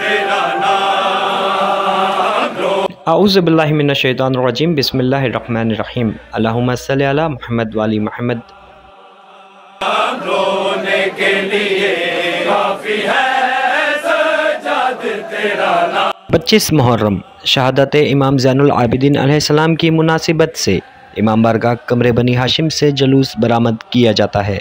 اعوذ باللہ من الشیطان الرجیم بسم اللہ الرحمن الرحیم اللہم صلی علی محمد والی محمد۔ رونے کے لیے کافی ہے سجاد تیرا نام۔ 25 محرم شہادت امام زین العابدین علیہ السلام کی مناسبت سے امام بارگاہ قمر بنی ہاشم سے جلوس برآمد کیا جاتا ہے۔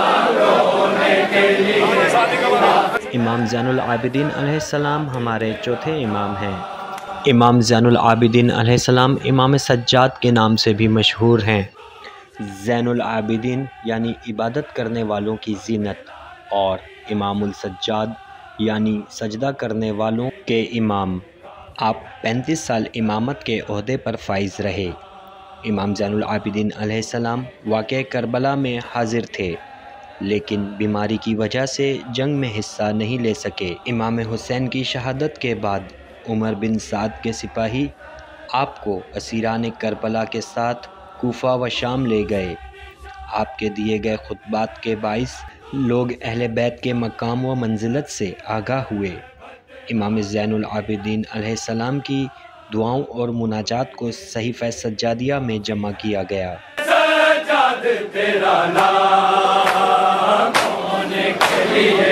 امام زین العابدین علیہ السلام ہمارے چوتھے امام ہیں۔ امام زین العابدین علیہ السلام امام سجاد کے نام سے بھی مشہور ہیں۔ زین العابدین یعنی عبادت کرنے والوں کی زینت، اور امام السجاد یعنی سجدہ کرنے والوں کے امام۔ آپ 35 سال امامت کے عہدے پر فائز رہے۔ امام زین العابدین علیہ السلام واقعہ کربلا میں حاضر تھے، لیکن بیماری کی وجہ سے جنگ میں حصہ نہیں لے سکے۔ امام حسین کی شہادت کے بعد عمر بن سعد کے سپاہی آپ کو اسیران کربلا کے ساتھ کوفہ و شام لے گئے۔ آپ کے دیے گئے خطبات کے باعث لوگ اہل بیت کے مقام و منزلت سے آگاہ ہوئے۔ امام زین العابدین علیہ السلام کی دعاؤں اور مناجات کو صحیفہ سجادیہ میں جمع کیا گیا۔ سجاد تیرا نام ہونے کے لیے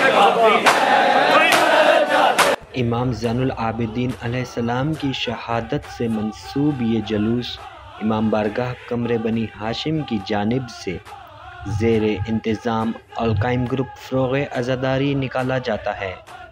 امام زین العابدین علیہ السلام کی شہادت سے منسوب یہ جلوس امام بارگاہ قمر بنی ہاشم کی جانب سے زیر انتظام القائم گروپ فروغ عزاداری نکالا جاتا ہے۔